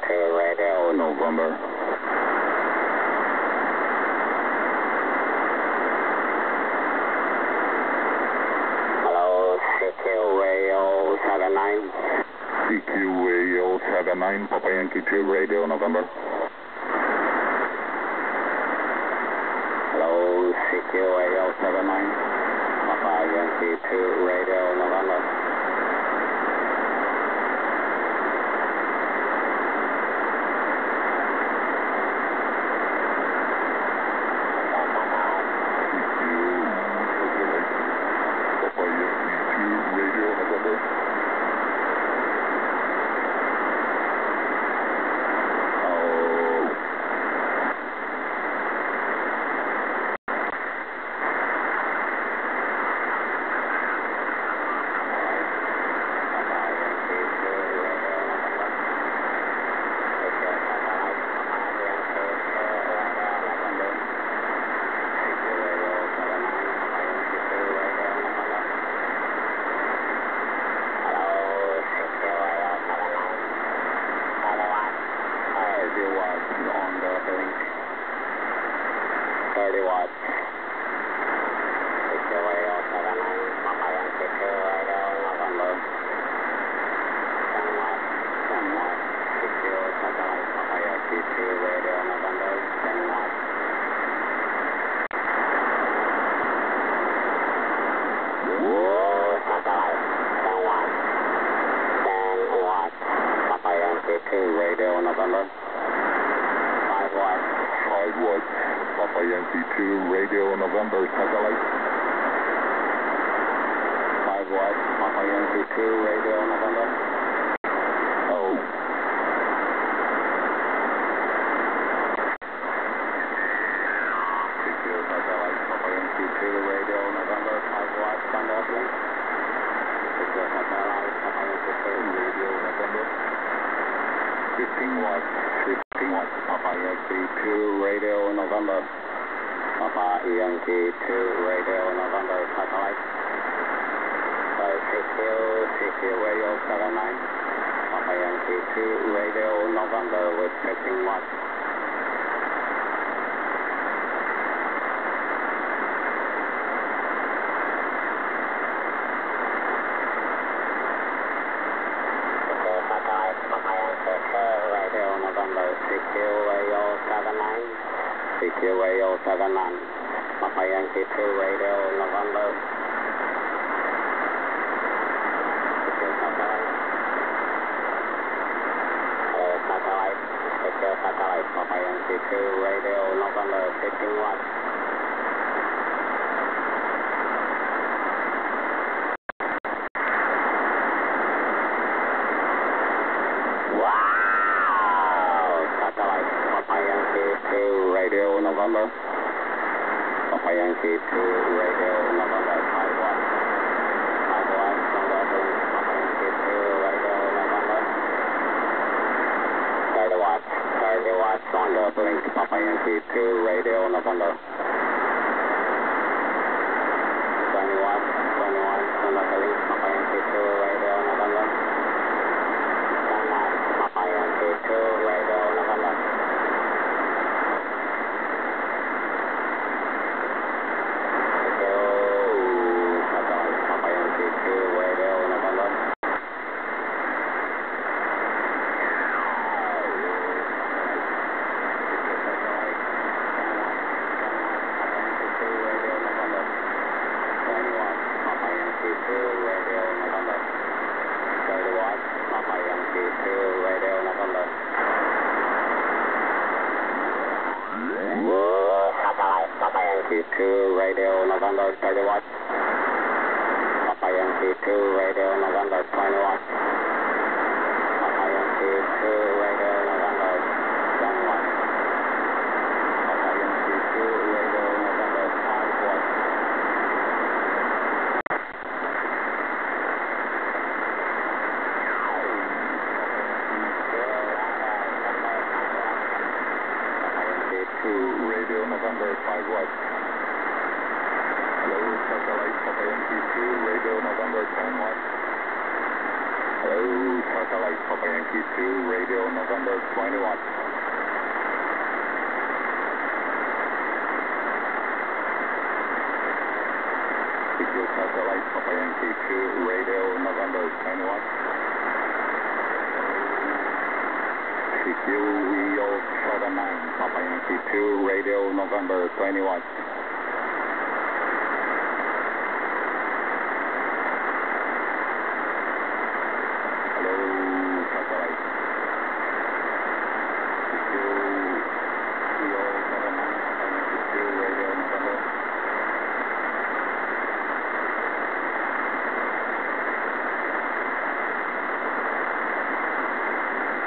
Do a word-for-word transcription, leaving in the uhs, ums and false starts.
two, radio November. Hello, C Q radio seven nine. C Q radio seven nine, Papa Yankee two, radio November. Hello, C Q radio seven nine, Papa Yankee two, radio November. thirty watts. C Q radio seven nine, Papa Yankee two, radio November. ten watts, ten watts. C Q satellite, Papa Yankee two, radio November. ten watts. Whoa, satellite, ten watts. ten watts. Papa Yankee two, radio November. five watts. five watts. Papa Yankee two, radio November, satellite. five watts, Papa Yankee two, radio November. Oh. C Q satellite, Papa Yankee two, radio November, five watts on the uplink. C Q satellite, Papa Yankee two, radio November. fifteen watts. fifteen watts. Papa Yankee two, radio November. Papa Yankee two, radio November, satellite. So C Q, C Q radio seven nine. Papa Yankee two, radio November with fifteen watts. Satellite, Papa Yankee two, radio November, C Q radio seven nine. C Q radio seven nine, Papa Yankee two, radio November. C Q satellite. Hello, satellite. C Q satellite, Papa Yankee two, radio November, fifteen watts. Radio November. Papa Yankee two, radio November, five watts. five watts on the uplink, Papa Yankee two, radio November. thirty watts, thirty watts on the uplink, Papa Yankee two, radio November. twenty watts, twenty watts on the uplink, Papa Yankee two, radio November. ten watts, Papa Yankee two, radio November. Yankee two, radio November, thirty watts. Papa Yankee two, radio November, twenty watts. Papa Yankee two, radio November, ten watts. Papa Yankee two, radio November, five watts. Radio November, five watts. Hello, satellite, Papa Yankee two, radio November, ten watts. Hello, satellite, Papa Yankee two, radio November twenty-one. C Q Satellite, Papa Yankee two, radio November twenty-one. C Q E O seven nine, Papa Yankee two, radio November twenty-one.